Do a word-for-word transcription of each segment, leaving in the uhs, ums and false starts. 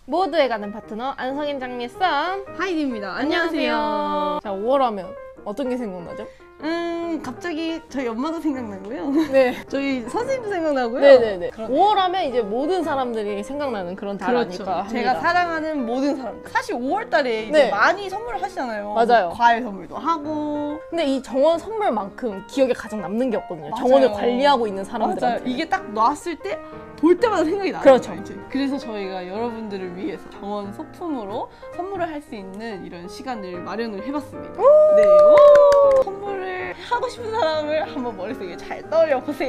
모두에 가는 파트너 안성임 장미쌤 하이디입니다. 안녕하세요. 안녕하세요. 자, 오월 하면 어떤 게 생각나죠? 음 갑자기 저희 엄마도 생각나고요. 네. 저희 선생님도 생각나고요. 네네네. 오월 하면 이제 모든 사람들이 생각나는 그런 달 그렇죠. 아닐까 합니다. 제가 사랑하는 모든 사람들. 사실 오월 달에 이제 네. 많이 선물을 하시잖아요. 맞아요. 과일 선물도 하고. 근데 이 정원 선물만큼 기억에 가장 남는 게 없거든요. 맞아요. 정원을 관리하고 있는 사람들한테. 맞아요. 이게 딱 놨을 때 볼 때마다 생각이 나요. 그렇죠. 이제. 그래서 저희가 여러분들을 위해서 정원 소품으로 선물을 할 수 있는 이런 시간을 마련을 해봤습니다. 네. 오! 선물을 하고 싶은 사람을 한번 머릿속에 잘 떠올려 보세요.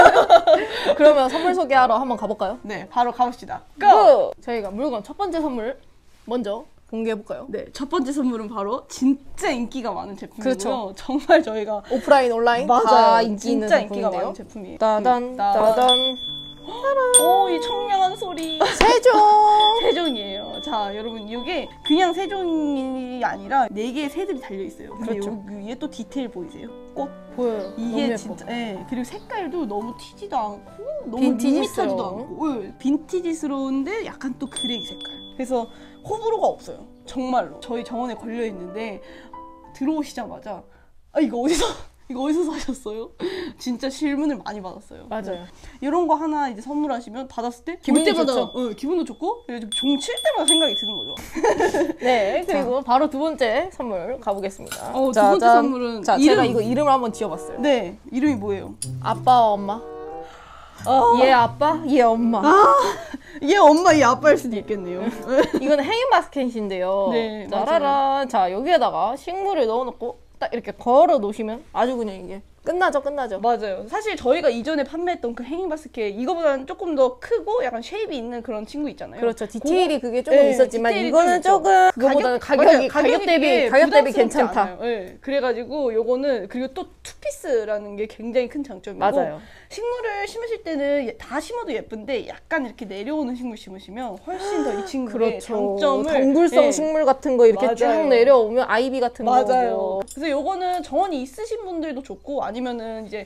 그러면 선물 소개하러 한번 가볼까요? 네, 바로 가봅시다. 고! 고! 저희가 물건 첫 번째 선물 먼저 공개해볼까요? 네, 첫 번째 선물은 바로 진짜 인기가 많은 제품이고요. 그렇죠. 정말 저희가 오프라인, 온라인 맞아요. 다 인기 있는 진짜 인기가 제품인데요. 많은 제품이에요. 따단, 따단. 오, 이 청량한 소리. 세종! 세종이에요. 자, 여러분, 이게 그냥 세종이 아니라 네 개의 새들이 달려있어요. 근데 그렇죠. 여기 위에 또 디테일 보이세요? 꽃. 보여요. 이게 너무 진짜, 예뻐. 예. 그리고 색깔도 너무 튀지도 않고, 너무 빈티지스러워. 밋밋하지도 않고, 예. 빈티지스러운데 약간 또 그레이 색깔. 그래서 호불호가 없어요. 정말로. 저희 정원에 걸려있는데, 들어오시자마자, 아, 이거 어디서, 이거 어디서 사셨어요? 진짜 질문을 많이 받았어요. 맞아요. 이런 거 하나 이제 선물하시면 받았을 때 기분이 볼 때마다, 좋죠. 어, 기분도 좋고 종 칠 때마다 생각이 드는 거죠. 네, 그리고 바로 두 번째 선물 가보겠습니다. 어, 두 번째 짜잔. 선물은 자, 이름. 제가 이거 이름을 한번 지어봤어요. 네, 이름이 뭐예요? 아빠와 엄마. 아, 얘 아빠, 얘 엄마. 얘 엄마, 얘 아빠일 수도 있겠네요. 이거는 행인 바스켓인데요. 네, 짜라란. 자, 여기에다가 식물을 넣어놓고 딱 이렇게 걸어 놓으시면 아주 그냥 이게 끝나죠, 끝나죠. 맞아요. 사실 저희가 이전에 판매했던 그 행잉 바스켓 이거보다는 조금 더 크고 약간 쉐입이 있는 그런 친구 있잖아요. 그렇죠. 디테일이 그거, 그게 조금 네, 있었지만 디테일이 이거는 좀 있죠. 조금 그거보다는 가격이 맞아요. 가격 대비 되게 가격 대비 부담스럽지 괜찮다. 않아요. 네. 그래가지고 요거는 그리고 또 투피스라는 게 굉장히 큰 장점이고 맞아요. 식물을 심으실 때는 다 심어도 예쁜데 약간 이렇게 내려오는 식물 심으시면 훨씬 더 이 친구의 그렇죠. 장점을 덩굴성 네. 식물 같은 거 이렇게 맞아요. 쭉 내려오면 아이비 같은 거. 맞아요. 그래서 요거는 정원이 있으신 분들도 좋고 아니면은 이제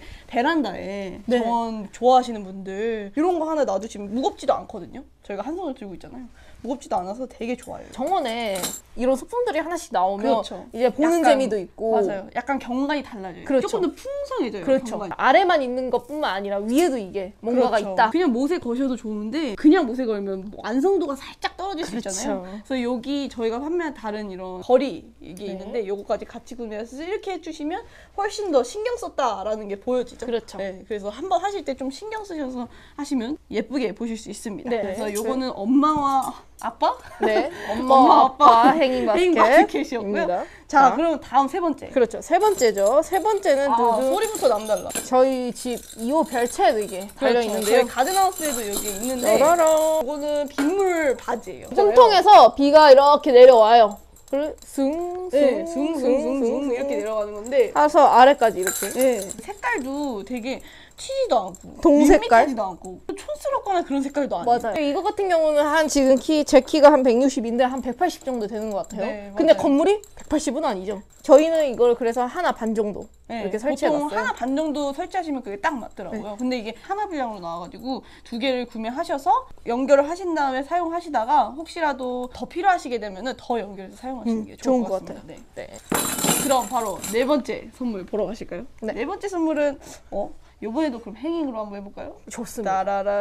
베란다에 네. 정원 좋아하시는 분들 이런 거 하나 놔두시면 무겁지도 않거든요. 저희가 한 손을 들고 있잖아요. 무겁지도 않아서 되게 좋아요. 정원에 이런 소품들이 하나씩 나오면 그렇죠. 이제 보는 약간, 재미도 있고. 맞아요. 약간 경관이 달라져요. 그렇죠. 조금 더 풍성해져요. 그렇죠. 경관이. 아래만 있는 것뿐만 아니라 위에도 이게 뭔가가 그렇죠. 있다. 그냥 못에 거셔도 좋은데 그냥 못에 걸면 완성도가 살짝 떨어질 수 그렇죠. 있잖아요. 그래서 여기 저희가 판매한 다른 이런 거리 이게 네. 있는데 요거까지 같이 구매해서 이렇게 해주시면 훨씬 더 신경 썼다라는 게 보여지죠. 그렇죠. 네, 그래서 한번 하실 때 좀 신경 쓰셔서 하시면 예쁘게 보실 수 있습니다. 네. 그래서 요거는 엄마와 아빠? 네, 엄마, 엄마, 아빠, 아빠. 행인 행잉 바스켓. 바스켓이었고요. 자, 자, 그럼 다음 세 번째. 그렇죠. 세 번째죠. 세 번째는 아, 두두. 소리부터 남달라. 저희 집 이 호 별채에도 이게 달려 그렇죠. 있는데요. 저희 가든하우스에도 여기 있는데 짜라란. 이거는 빗물 바지예요. 통통해서 비가 이렇게 내려와요. 그리고 숭, 숭, 네, 숭, 숭숭숭 이렇게 내려가는 건데 해서 아래까지 이렇게. 네, 색깔도 되게 튀지도 않고 동색깔? 밋밋하지도 않고 촌스럽거나 그런 색깔도 아니에요. 맞아요. 이거 같은 경우는 한 지금 키, 제 키가 한 백육십인데 한 백팔십 정도 되는 것 같아요. 네, 근데 맞아요. 건물이 백팔십은 아니죠. 저희는 이걸 그래서 하나 반 정도 네, 이렇게 설치해놨어요. 보통 하나 반 정도 설치하시면 그게 딱 맞더라고요. 네. 근데 이게 하나 분량으로 나와가지고 두 개를 구매하셔서 연결을 하신 다음에 사용하시다가 혹시라도 더 필요하시게 되면 더 연결해서 사용하시는 음, 게 좋을 좋은 것 것 같습니다. 같아요. 네. 그럼 바로 네 번째 선물 보러 가실까요? 네. 네 번째 선물은 어? 요번에도 그럼 행잉으로 한번 해볼까요? 좋습니다.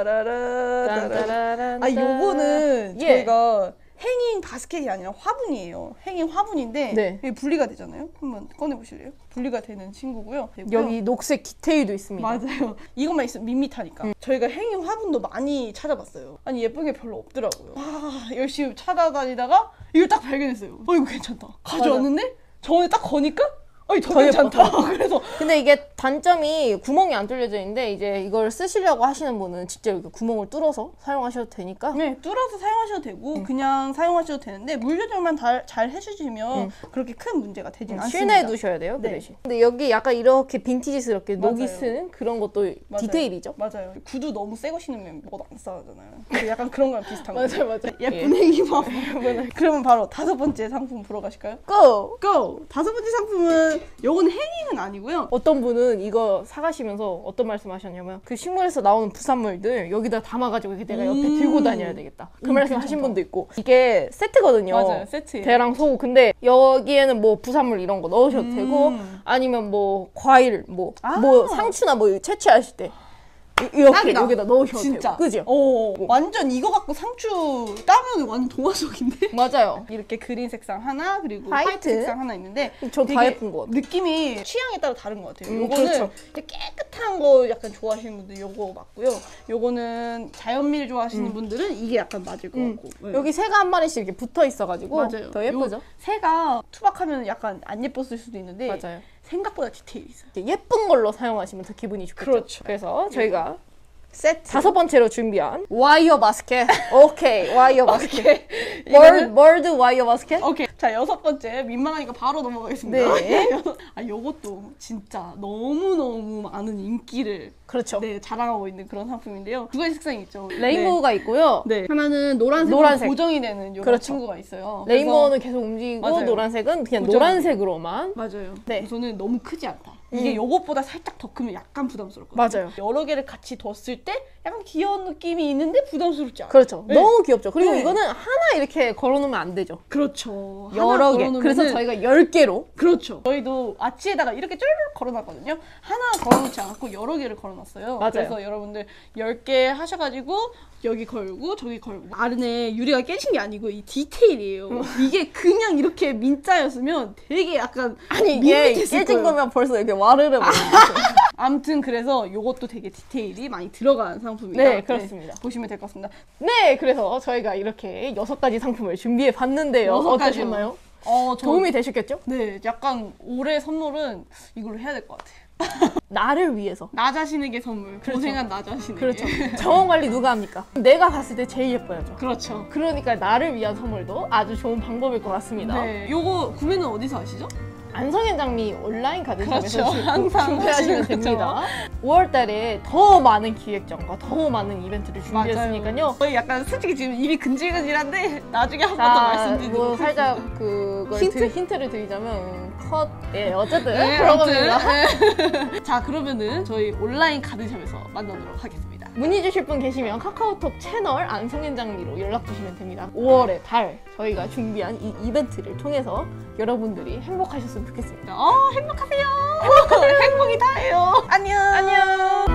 따라라라라 딴따라란 아 요거는 예. 저희가 행잉 바스켓이 아니라 화분이에요. 행잉 화분인데 네. 이게 분리가 되잖아요. 한번 꺼내 보실래요? 분리가 되는 친구고요. 여기 녹색 디테일도 있습니다. 맞아요. 이것만 있으면 밋밋하니까. 음. 저희가 행잉 화분도 많이 찾아봤어요. 아니 예쁜 게 별로 없더라고요. 아 열심히 찾아다니다가 이걸 딱 발견했어요. 어 이거 괜찮다. 가져왔는데 정원에 딱 거니까 아니 더, 더 괜찮다. 예뻐, 더 그래서 근데 이게 단점이 구멍이 안 뚫려져 있는데 이제 이걸 쓰시려고 하시는 분은 직접 이렇게 구멍을 뚫어서 사용하셔도 되니까 네, 뚫어서 사용하셔도 되고 음. 그냥 사용하셔도 되는데 물 조절만 다, 잘 해주시면 음. 그렇게 큰 문제가 되진 않습니다. 실내에 두셔야 돼요. 그 네. 대신. 근데 여기 약간 이렇게 빈티지스럽게 녹이 맞아요. 쓴 그런 것도 맞아요. 디테일이죠. 맞아요. 구두 너무 새거 신으면 뭐도 안 싸잖아요. 약간 그런 거랑 비슷한 거. 맞아요, 맞아요. 예쁜 행이만. 그러면 바로 다섯 번째 상품 보러 가실까요? 고! 고! 다섯 번째 상품은 요거는 요건 해닝은 아니고요. 어떤 분은 이거 사가시면서 어떤 말씀하셨냐면 그 식물에서 나오는 부산물들 여기다 담아가지고 이렇게 내가 옆에 음. 들고 다녀야 되겠다. 그 음, 말씀 하신 분도 있고. 이게 세트거든요. 맞아요, 세트예요. 배랑 소. 근데 여기에는 뭐 부산물 이런 거 넣으셔도 음. 되고 아니면 뭐 과일 뭐 아. 뭐 상추나 뭐 채취하실 때 이- 이렇게 딱이다. 여기다 넣으셔도 진짜. 되고. 그죠? 어, 완전 이거 갖고 상추 따면 완전 동화석인데. 맞아요. 이렇게 그린 색상 하나 그리고 화이트. 화이트, 색상 하나 있는데 전 다 되게 예쁜 것 같아요. 느낌이 취향에 따라 다른 것 같아요. 음, 요거는 그렇죠. 되게 깨끗한 거 약간 좋아하시는 분들 요거 맞고요. 요거는 자연미를 좋아하시는 분들은 이게 약간 맞을 것 음. 같고. 네. 여기 새가 한 마리씩 이렇게 붙어 있어가지고 맞아요. 더 예쁘죠? 요 새가 투박하면 약간 안 예뻤을 수도 있는데 맞아요. 생각보다 디테일이 있어요. 이렇게 예쁜 걸로 사용하시면 더 기분이 좋겠죠. 그렇죠. 그래서 저희가 세트 다섯 번째로 준비한 와이어 바스켓. 오케이, 와이어 바스켓. 이거는- 월드 와이어 바스켓. 오케이. 자, 여섯 번째. 민망하니까 바로 넘어가겠습니다. 네. 아, 요것도 진짜 너무너무 많은 인기를 그렇죠. 네, 자랑하고 있는 그런 상품인데요. 두 가지 색상이 있죠. 레인보우가 있고요. 네. 네. 하나는 노란색으로 노란색. 고정이 되는 이런 그렇죠. 친구가 있어요. 레인보우는 계속 움직이고 맞아요. 노란색은 그냥 고정. 노란색으로만. 그래서 맞아요. 네. 우선은 너무 크지 않다. 이게 음. 요것보다 살짝 더 크면 약간 부담스럽거든요. 맞아요. 여러 개를 같이 뒀을 때 약간 귀여운 느낌이 있는데 부담스럽지 않아요. 그렇죠. 네. 너무 귀엽죠. 그리고 네. 이거는 하나 이렇게 걸어놓으면 안 되죠. 그렇죠. 여러 하나 개. 걸어놓으면은- 그래서 저희가 열 개로. 그렇죠. 저희도 아치에다가 이렇게 쫄쫄 걸어놨거든요. 하나 걸어놓지 않았고 여러 개를 걸어놨어요. 맞아요. 그래서 여러분들 열 개 하셔가지고 여기 걸고 저기 걸고 아른에 유리가 깨진 게 아니고 이 디테일이에요. 이게 그냥 이렇게 민자였으면 되게 약간 아니 이게 밋밋했을 깨진 거예요. 거면 벌써 이렇게 와르르 막. 아무튼 그래서 요것도 되게 디테일이 많이 들어간 상품이다. 네, 그렇습니다. 보시면 될 것 같습니다. 네, 그래서 저희가 이렇게 여섯 가지 상품을 준비해 봤는데요. 여섯 가지요. 어떠셨나요? 어, 저, 도움이 되셨겠죠? 네, 약간 올해 선물은 이걸로 해야 될 것 같아요. 나를 위해서. 나 자신에게 선물. 그렇죠. 고생한 나 자신에게. 그렇죠. 정원 관리 누가 합니까? 내가 봤을 때 제일 예뻐야죠. 그렇죠. 그러니까 나를 위한 선물도 아주 좋은 방법일 것 같습니다. 네. 요거 구매는 어디서 하시죠? 안성현 장미 온라인 카드샵에서 그렇죠. 항상 구매하시면 하시는 됩니다. 오월 달에 더 많은 기획전과 더 많은 이벤트를 준비했으니까요. 저희 약간 솔직히 지금 입이 근질근질한데 나중에 한 번 더 자, 말씀드리도록 뭐 살짝 하겠습니다. 그걸 힌트? 힌트? 힌트를 드리자면 컷, 예, 어쨌든 네, 그런 아무튼. 겁니다. 네. 자, 그러면은 저희 온라인 카드샵에서 만나도록 하겠습니다. 문의 주실 분 계시면 카카오톡 채널 안성현 장미로 연락 주시면 됩니다. 오월의 달 저희가 준비한 이 이벤트를 통해서 여러분들이 행복하셨으면 좋겠습니다. 어, 행복하세요. 행복이 다예요. 안녕. 안녕.